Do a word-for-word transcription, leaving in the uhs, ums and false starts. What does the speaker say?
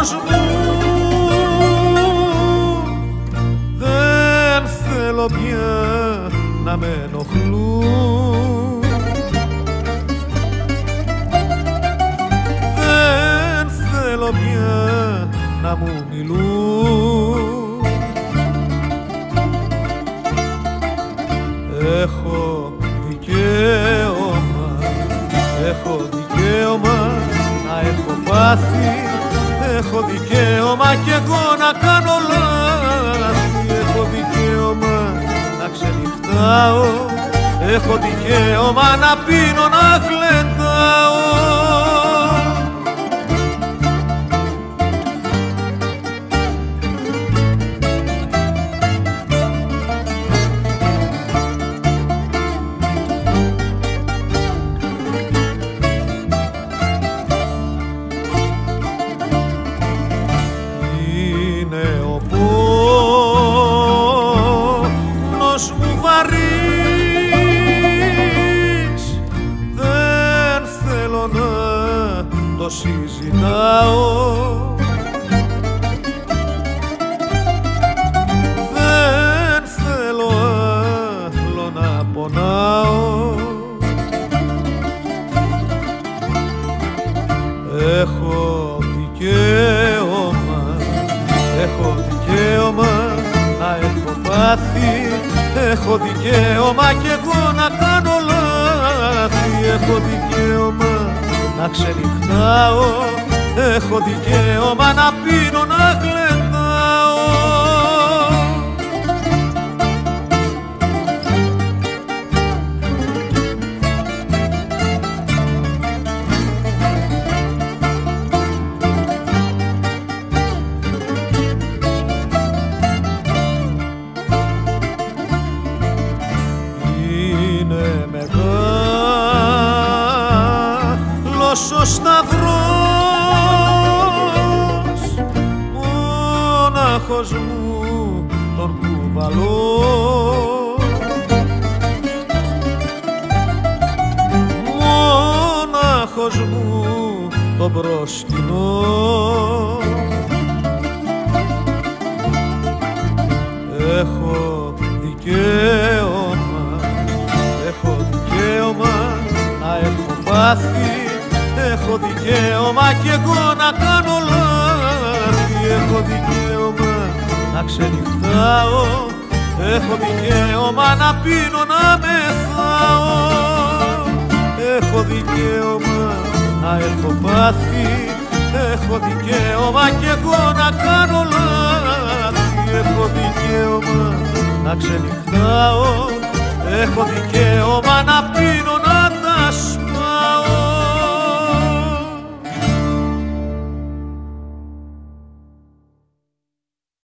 κόσμο δεν θέλω πια να με ενοχλούν, δεν θέλω πια να μου μιλούν. Έχω δικαίωμα, έχω δικαίωμα να έχω πάθει, έχω δικαίωμα κι εγώ να κάνω λάθη, έχω δικαίωμα να ξενυχτάω, έχω δικαίωμα να πίνω, να γλεντάω. Δεν θέλω να το συζητάω, δεν θέλω άλλο να πονάω. Έχω δικαίωμα, έχω δικαίωμα να έχω πάθει, έχω δικαίωμα κι εγώ να κάνω λάθη, έχω δικαίωμα να ξενυχτάω, έχω δικαίωμα να πίνω, να γλεντάω. Ο σταυρός μόναχος μου τον κουβαλώ, μόναχος μου τον προσκυνώ. Έχω δικαίωμα, έχω δικαίωμα να έχω πάθει, έχω δικαίωμα κι εγώ να κάνω λάθη, έχω δικαίωμα να ξενυχτάω, έχω δικαίωμα να πίνω, να μεθάω, έχω δικαίωμα να έχω πάθει, έχω δικαίωμα κι εγώ να κάνω λάθη, έχω δικαίωμα να ξενυχτάω, έχω δικαίωμα